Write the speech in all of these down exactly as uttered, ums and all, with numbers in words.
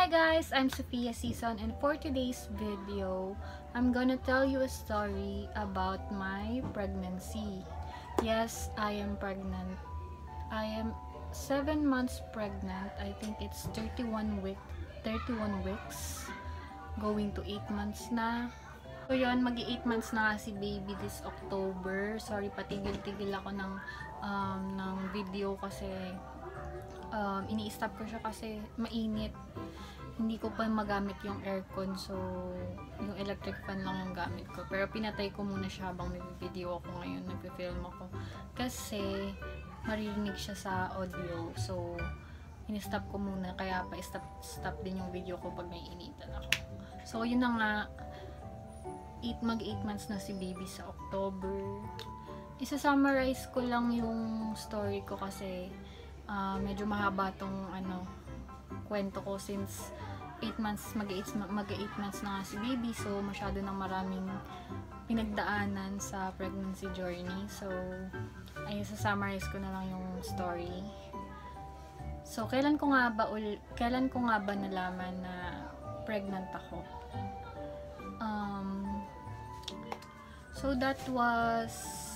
guys, I'm Sophia Season, and for today's video, I'm gonna tell you a story about my pregnancy. Yes, I am pregnant. I am seven months pregnant. I think it's thirty-one week, thirty-one weeks, going to eight months na. So yun, magi eight months na si baby this October. Sorry, patigil-tigil ako ng um, ng video kasi um, ini-stop ko siya kasi mainit. Hindi ko pa magamit yung aircon, so yung electric fan lang yung gamit ko. Pero pinatay ko muna siya habang nag-video ako ngayon, nag-film ako. Kasi maririnig siya sa audio, so ini-stop ko muna, kaya pa-stop stop din yung video ko pag may initan ako. So yun na nga, eight, mag eight months na si baby sa October. Isa-summarize ko lang yung story ko kasi uh, medyo mahaba tong ano, kwento ko since eight months, mag eight months na nga si baby, so masyado nang maraming pinagdaanan sa pregnancy journey. So ay sa-summarize ko na lang yung story. So kailan ko nga ba ul kailan ko nga ba nalaman na pregnant ako? Um so that was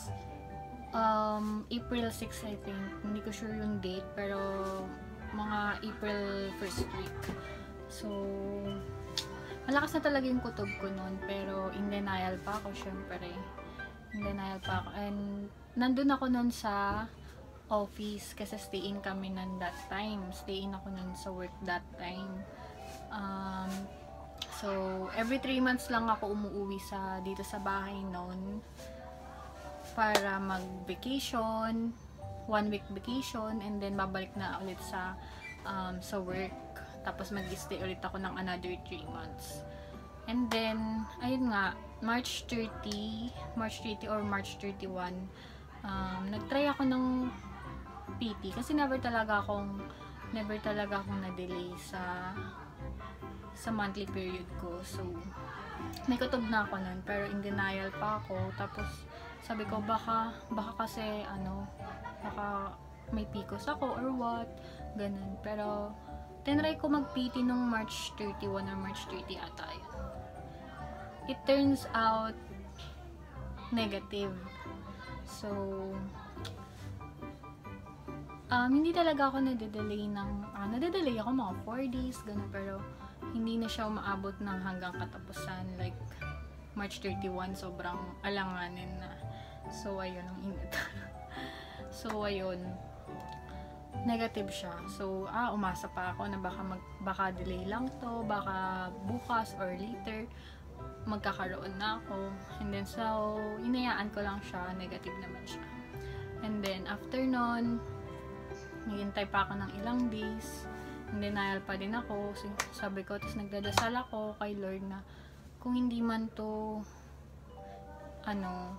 um April sixth, I think. Hindi ko sure yung date, pero mga April first week. So, malakas na talaga yung kutob ko noon, pero in denial pa ako, syempre. In denial pa ako. And, nandun ako noon sa office, kasi stay-in kami nun that time. Stay-in ako noon sa work that time. Um, so, every three months lang ako umuwi sa, dito sa bahay noon para mag-vacation, one week vacation, and then babalik na ulit sa um, sa work. Tapos mag-stay ulit ako ng another three months. And then, ayun nga, March thirty, March thirty or March thirty-one, um, nag-try ako ng P T kasi never talaga akong never talaga akong na-delay sa sa monthly period ko. So, may kutob na ako nun, pero in denial pa ako. Tapos, sabi ko, baka, baka kasi, ano, baka may P C O S ako or what, ganun. Pero, tinry ko mag-P T nung March thirty-one or March thirty ata yun. It turns out negative. So, um, hindi talaga ako nade-delay ng, ah, nade-delay ako mga four days, ganun. Pero, hindi na siya umaabot ng hanggang katapusan. Like, March thirty-one, sobrang alanganin na. So, ayun, ang init. So, ayun, negative siya. So, ah, umasa pa ako na baka, mag, baka delay lang to, baka bukas or later, magkakaroon na ako. And then, so, inayaan ko lang siya, negative naman siya. And then, after nun, naghintay pa ako ng ilang days, in denial pa din ako. So, sabi ko, tapos nagdadasal ako kay Lord na, kung hindi man to, ano,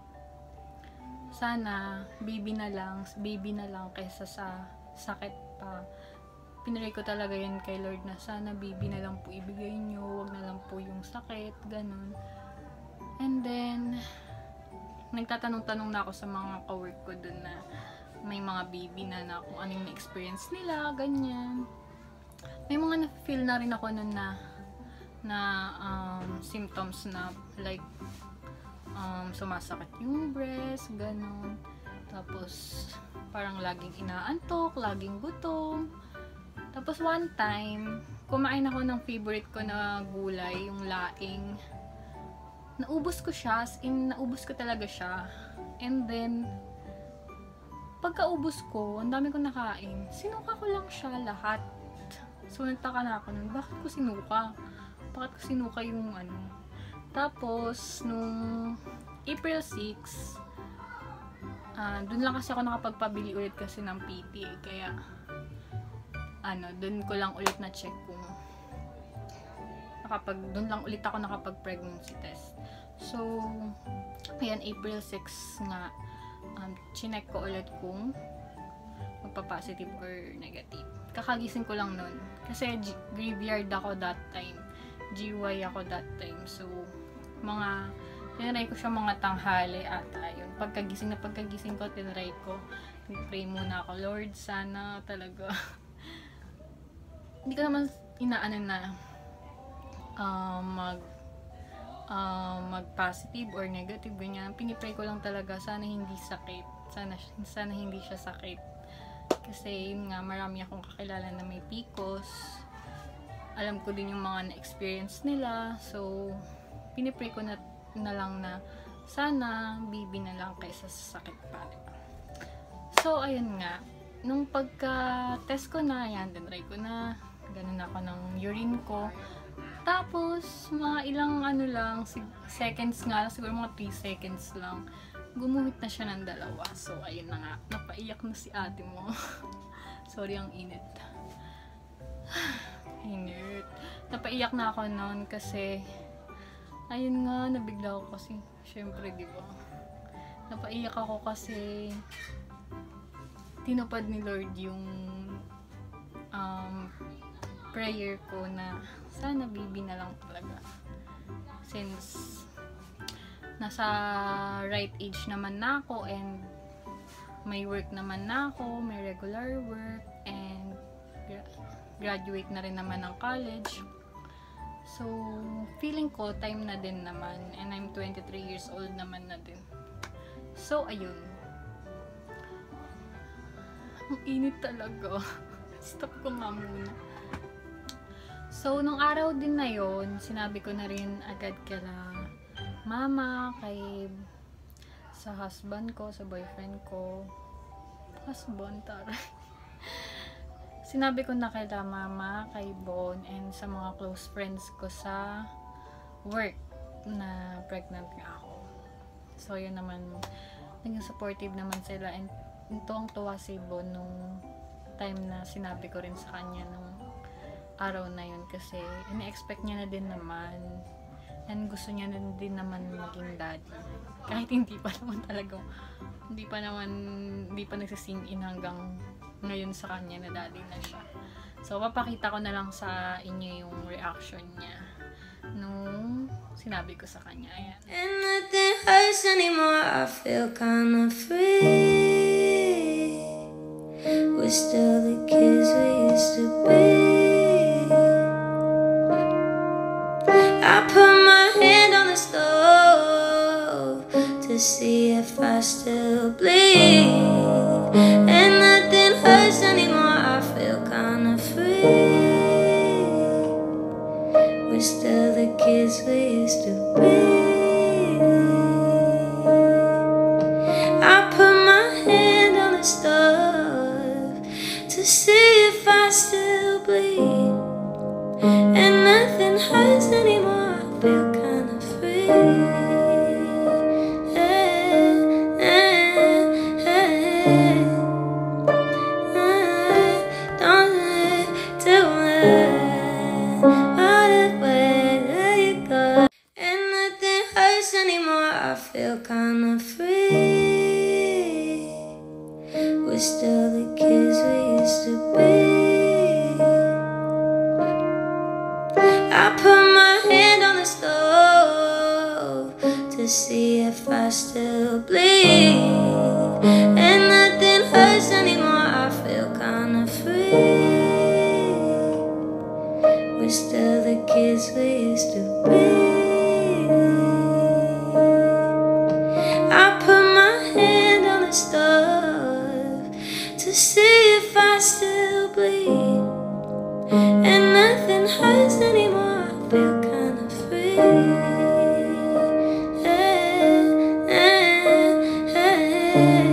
sana baby na lang, baby na lang kaysa sa sakit pa. Pinray ko talaga yun kay Lord na sana baby na lang po ibigay nyo, wag na lang po yung sakit, ganun. And then, nagtatanong-tanong na ako sa mga ka-work ko dun na may mga baby na na kung anong na-experience nila, ganyan. May mga na-feel na rin ako nun na na um, symptoms na like Um, sumasakit yung breast, ganun. Tapos, parang laging inaantok, laging gutom. Tapos, one time, kumain ako ng favorite ko na gulay, yung laing. Naubos ko siya, as in, naubos ko talaga siya. And then, pagkaubos ko, ang dami ko nakain, sinuka ko lang siya lahat. So, nagtaka na ako nun, bakit ko sinuka? Bakit ko sinuka yung ano? Tapos, nung April sixth, uh, dun lang kasi ako nakapagpabili ulit kasi ng P T. Eh. Kaya, ano, dun ko lang ulit na check kung nakapag, dun lang ulit ako nakapag-pregnancy test. So, ayan, April sixth nga, um, chinek ko ulit kung magpa-positive or negative. Kakagising ko lang nun. Kasi graveyard ako that time. G Y ako that time. So, mga, tinry ko siya mga tanghali ata yun. Pagkagising na pagkagising ko, tinry ko. Pray muna ako, Lord, sana talaga hindi ko naman inaano na uh, mag uh, mag-positive or negative, ganyan. Pinipray ko lang talaga, sana hindi sakit. Sana, sana hindi siya sakit. Kasi, yun nga, marami akong kakilala na may P C O S. Alam ko din yung mga na-experience nila. So, pinipray ko na, na lang na sana B B na lang kaysa sa sakit pa. So, ayun nga. Nung pagka-test ko na, yan, dinry ko na. Ganun ako ng urine ko. Tapos, mga ilang ano lang, seconds nga, siguro mga three seconds lang, gumuhit na siya ng dalawa. So, ayun na nga. Napaiyak na si ate mo. Sorry, ang init. Init. Napaiyak na ako noon kasi, ayun nga, nabigla ako kasi, syempre, di ba? Napaiyak ako kasi, tinupad ni Lord yung um, prayer ko na sana baby na lang talaga. Since nasa right age naman na ako and may work naman na ako, may regular work, and gra- graduate na rin naman ng college. So, feeling ko time na din naman, and I'm twenty-three years old naman na din. So, ayun. Ang init talaga. Stop ko nga muna. So, nung araw din na yon, sinabi ko na rin agad kala mama, kay sa husband ko, sa boyfriend ko. Husband, taray. Sinabi ko na kay mama, kay Bon, and sa mga close friends ko sa work na pregnant nga ako. So, yun naman, naging supportive naman sila, and tuwang-tuwa si Bon nung time na sinabi ko rin sa kanya nung araw na yun, kasi ina-expect niya na din naman, and gusto niya na din naman maging daddy. Kahit hindi pa naman talaga, hindi pa naman, hindi pa nagsising in hanggang ngayon sa kanya na daddy na siya. So, papakita ko na lang sa inyo yung reaction niya nung sinabi ko sa kanya. Ayan. And nothing hurts anymore, I feel kinda free. We're still the kids we used to be. I put my hand on the stove to see if I still bleed. And nothing hurts anymore, I feel kinda free. We're still the kids we used to be. I put my hand on the stove to see if I still bleed. And nothing hurts anymore, I feel kinda free. I feel kinda free. We're still the kids we used to be. I put my hand on the stove to see if I still bleed. And nothing hurts anymore, I feel kinda free. We're still the kids we used to be. To see if I still bleed. And nothing hurts anymore, I feel kinda free. Hey, hey, hey.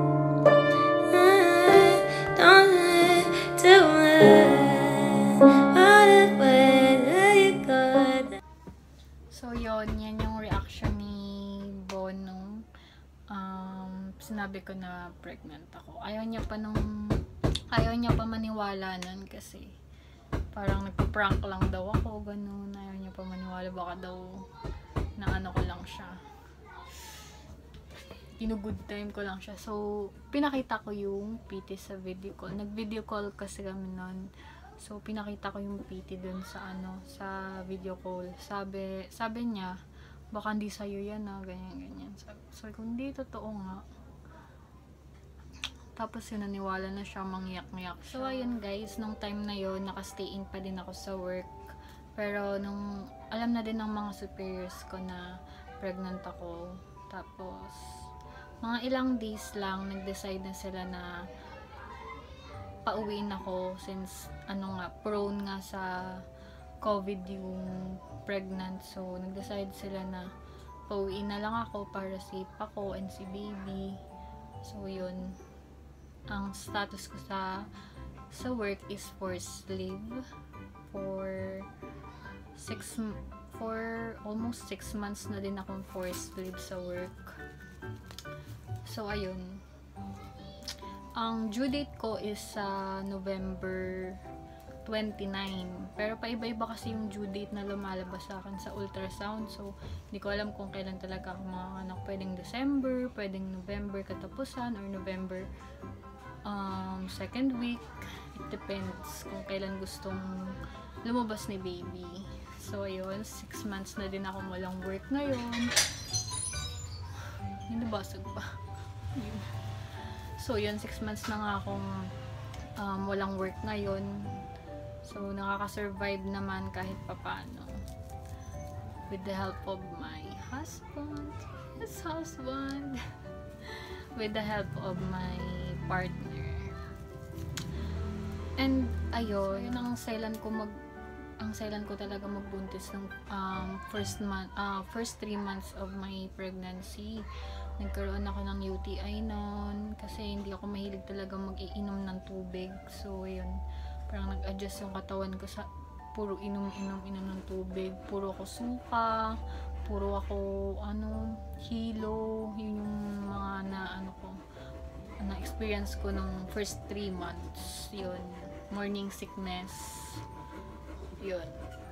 Don't need to wait. What if where you got. So, yun, yan yung reaction ni Bon nung um, sinabi ko na pregnant ako. Ayaw niya pa nung, ayaw niya pa maniwala nun kasi parang nagpa-prank lang daw ako, ganun. Ayaw niya pa maniwala, baka daw na ano ko lang siya. Inu-good time ko lang siya. So, pinakita ko yung P T sa video call. Nag-video call kasi kami nun. So, pinakita ko yung P T dun sa ano, sa video call. Sabi, sabi niya, baka hindi sa'yo yan ah, ganyan, ganyan. Sabi, sabi ko, hindi, totoo nga. Tapos yun, naniwala na siya, mangyak-ngyak siya. So ayun guys, nung time na yun, nakastay in pa din ako sa work. Pero nung alam na din ng mga superiors ko na pregnant ako. Tapos mga ilang days lang, nag-decide na sila na pauwiin ako since ano nga, prone nga sa COVID yung pregnant. So nag-decide sila na pauwiin na lang ako para safe ako and si baby. So yun, ang status ko sa sa work is forced leave for six for almost six months na din akong forced leave sa work. So ayun, ang due date ko is sa uh, November twenty-nine, pero paiba-iba kasi yung due date na lumalabas sa akin sa ultrasound. So hindi ko alam kung kailan talaga ako manganganak. Pwedeng December, pwedeng November katapusan, or November um, second week. It depends kung kailan gustong lumabas ni baby. So ayun, six months na din ako walang work ngayon. Hindi basag pa. So yun, six months na nga akong um, walang work ngayon. So nakaka-survive naman kahit papano with the help of my husband. Yes, husband. With the help of my partner. And ayun, yun ang selan ko mag ang selan ko talaga magbuntis ng um, first month uh, first three months of my pregnancy. Nagkaroon ako ng U T I noon kasi hindi ako mahilig talaga mag-iinom ng tubig. So yun, parang nag-adjust yung katawan ko sa puro inom-inom-inom ng tubig. Puro ako suka, puro ako ano, hilo. Yun yung mga na ano ko, na experience ko nung first three months. Yun, morning sickness. Yun.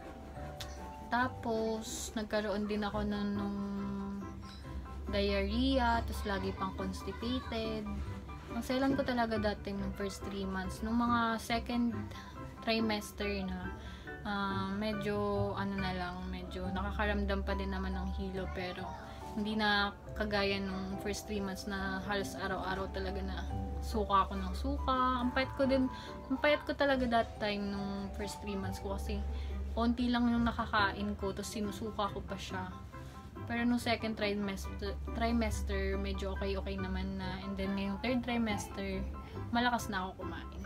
Tapos nagkaroon din ako ng nung diarrhea, tapos lagi pang constipated. Ang selan ko talaga dating ng first three months. Nung mga second trimester na, uh, medyo, ano na lang, medyo nakakaramdam pa din naman ng hilo, pero hindi na kagaya nung first three months na halos araw-araw talaga na suka ako ng suka. Ang payat ko din, ang payat ko talaga that time nung first three months ko kasi konti lang yung nakakain ko, tapos sinusuka ko pa siya. Pero nung second trimester, trimester medyo okay-okay naman na. And then ngayong third trimester, malakas na ako kumain.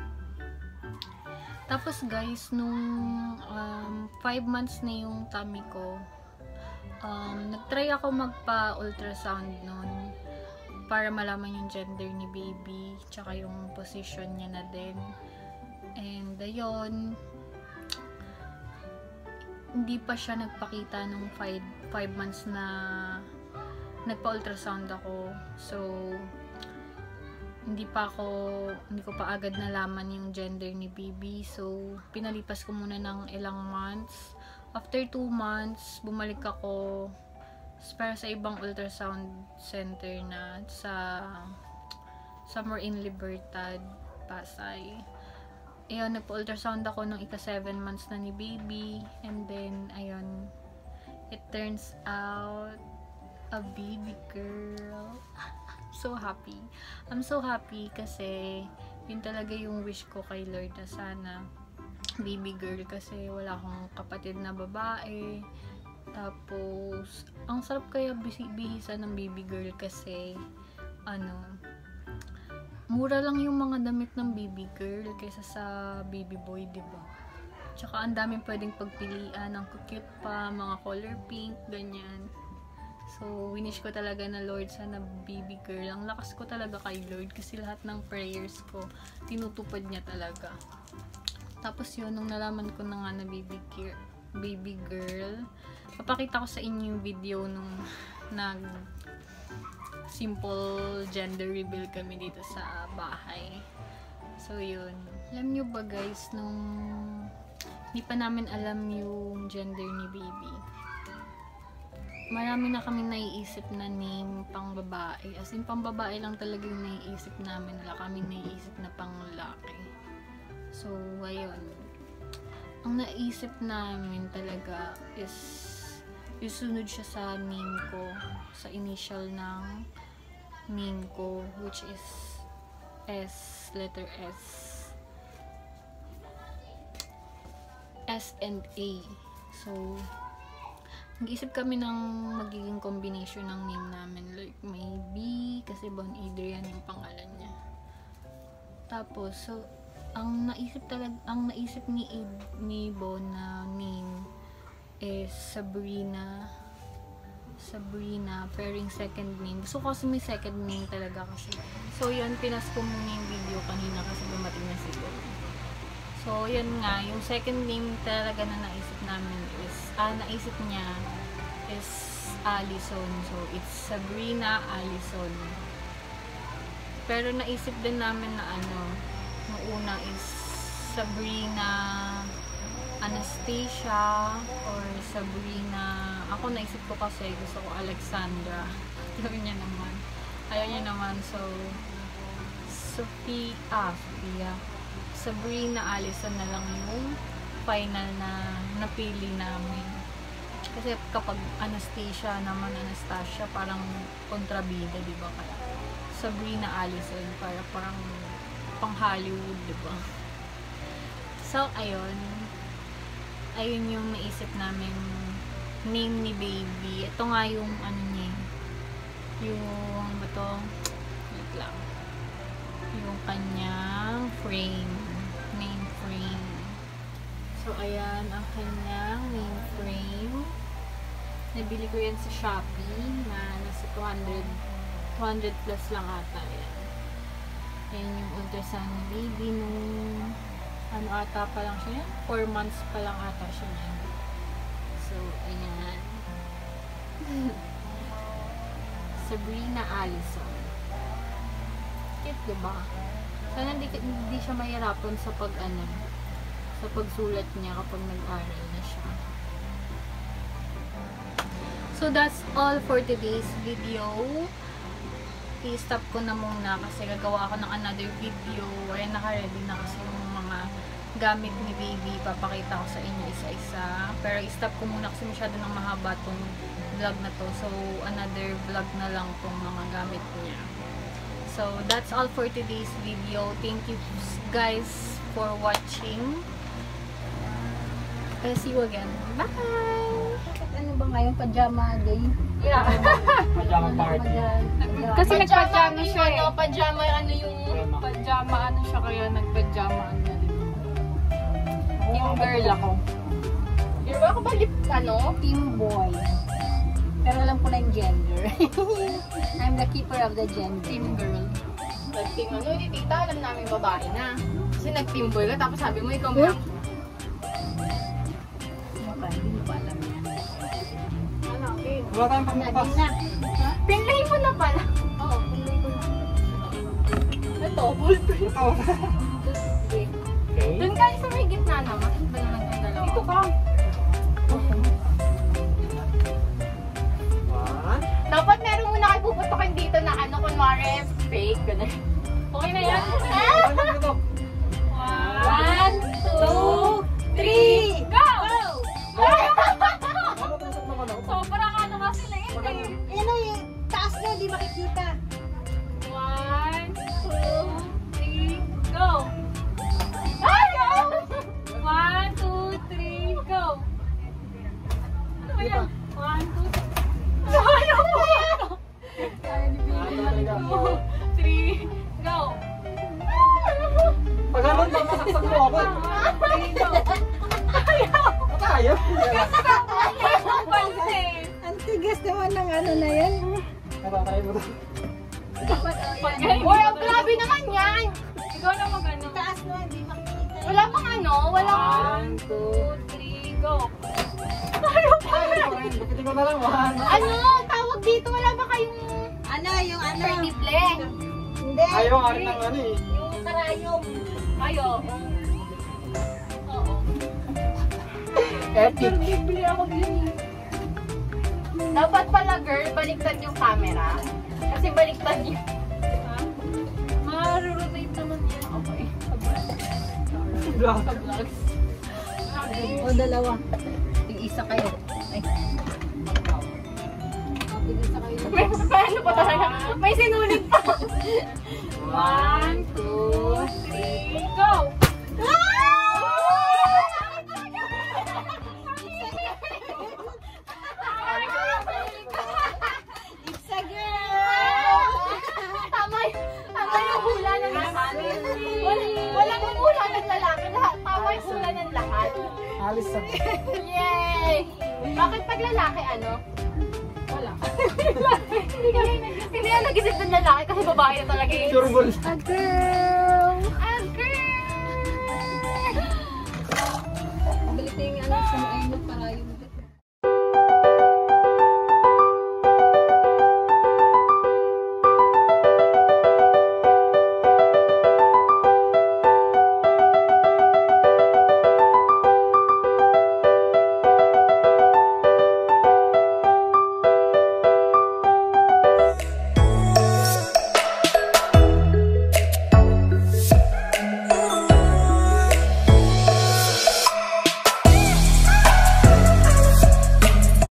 Tapos guys, nung um, five months na yung tummy ko, um, nagtry ako magpa-ultrasound nun para malaman yung gender ni baby, tsaka yung position niya na din. And ayun, hindi pa siya nagpakita nung five months na nagpa-ultrasound ako. So hindi pa ako, hindi ko pa agad nalaman yung gender ni baby. So pinalipas ko muna ng ilang months. After two months, bumalik ako para sa ibang ultrasound center na sa somewhere in Libertad, Pasay. Ayun, nagpa-ultrasound ako nung ika seven months na ni baby. And then, ayun, it turns out a baby girl. So happy. I'm so happy kasi yun talaga yung wish ko kay Lord na sana baby girl, kasi wala akong kapatid na babae. Tapos, ang sarap kaya bihisa ng baby girl kasi ano, mura lang yung mga damit ng baby girl kaysa sa baby boy, diba? Tsaka ang daming pwedeng pagpilian, ang cute pa, mga color pink, ganyan. So, winish ko talaga na Lord, sana baby girl. Ang lakas ko talaga kay Lord kasi lahat ng prayers ko, tinutupad niya talaga. Tapos yun, nung nalaman ko na nga na baby girl, baby girl, papakita ko sa inyo yung video nung nag simple gender reveal kami dito sa bahay. So yun, alam nyo ba guys, nung hindi pa namin alam yung gender ni baby, marami na kami naiisip na name pang babae. As in, pang babae lang talaga yung naiisip namin. Wala kaming naiisip na pang lalaki. So ayun, ang naisip namin talaga is isunod siya sa name ko, sa initial ng name ko, which is S, letter S. S and A. So, nag-isip kami ng magiging combination ng name namin. Like, may B, kasi Bon Adrian yung pangalan niya. Tapos, so, ang naisip talaga, ang naisip ni, ni Bon na name is Sabrina. Sabrina, pairing second name. Gusto ko kasi may second name talaga kasi. So, yun, pinas ko muna yung video kanina kasi dumating na si Bon. So, yun nga, yung second name talaga na naisip namin is, ah, naisip niya is Allison. So, it's Sabrina Allison. Pero naisip din namin na ano, yung una is Sabrina Anastasia or Sabrina, ako naisip ko kasi gusto ko Alexandra. Ayaw niya naman. Ayaw niya naman. So, Sophia, ah, Sophia. Sabrina Allison na lang yung final na napili namin. Kasi kapag Anastasia naman, Anastasia, parang kontrabida, di ba? Kaya Sabrina Allison, para parang pang Hollywood, di ba? So, ayun. Ayun yung naisip namin name ni baby. Ito nga yung ano niya. Yung, ano ba to? Wait lang. Yung kanyang frame. Name frame. So, ayan ang kanyang name frame. Nabili ko yan sa Shopee na nasa two hundred, two hundred plus lang ata. Ayan. Ayan yung ultrasound ni baby nung ano ata pa lang siya. four months pa lang ata siya yan. So, ayan. Sabrina Allison. Cute, diba? Sana hindi, hindi siya mahirapan sa pag ano, sa pagsulat niya kapag nag-aral na siya. So that's all for today's video. I-stop ko na muna kasi gagawa ako ng another video. Ay, naka-ready na kasi yung mga gamit ni baby. Papakita ko sa inyo isa-isa. Pero i-stop ko muna kasi masyado nang mahaba tong vlog na to. So another vlog na lang tong mga gamit niya. So, that's all for today's video. Thank you guys for watching. I'll see you again. Bye! Ano ba ngayon? Pajama day? Yeah. Pajama party. Kasi nagpajama siya eh. Ano, pajama, ano yung... Pajama ano siya kaya nagpajama ano. Team girl ako. Di ba ako ba lip, ano? Team boy. Pero alam ko na yung gender. I'm the keeper of the gender. Team girl. Nag-team ano, di tita, alam namin babae na. Kasi nag-team boy ka, tapos sabi mo ikaw mo lang. Maka, hindi mo pa alam yan. Ano, okay. Wala tayong pagbukas. Pinlay mo na pala. Oo, pinlay ko na. Ito, ballpen. Ito. Okay. Okay. Doon kayo sa may gitna naman. Ito naman yung dalawa. Ito ka. Dapat meron muna kayo puputokin dito na ano, kunwari fake. Ganun. Okay na yan? Ito. One, two, three, go! Sobrang ano kasi lang yun eh. Ano yung taas na, di makikita. One, two, three, go! Ayaw! One, two, three, go! Ano ba yan? One, two, three. Ayaw mo! Two, three, go! Pag naman lang masaksak mo ako. Three, go! Ayaw. Ayaw. Pansin! Ang tigas naman ng ano na yan. Natatay mo to. Pag ganyan, Boy, ang grabe naman yan! ikaw na mag-ano. Taas na, di makikita. Wala pang ano, wala pang... One, two, three, go! Bukitin ko na lang. One. Ano, tawag dito, wala ba kayong... Ano, yung ano? Perniple. Hindi. Ayaw nga rin ng ano eh. Yung karayom. Ayo. Oo. Epic. Bibili ako din. Dapat pala girl, baliktad yung camera. Kasi baliktad yung... Ha? Ma-rotate naman yan. Okay. Vlog. Sa vlogs. O, dalawa. Tig-isa kayo. Ay. O, tig-isa kayo. May, may ano pa talaga? May sinulit pa. One, two, three, go! It's a girl! Tama, tama yung hula ng lahat. Walang hula ng lalaki. Lahat, tama yung hula ng lahat. Alis sa... Yay! Bakit pag lalaki ano? Wala. Hindi kami nag-isip. Hindi na nag-isip ng lalaki kasi babae na talaga yun. Sure ball. A girl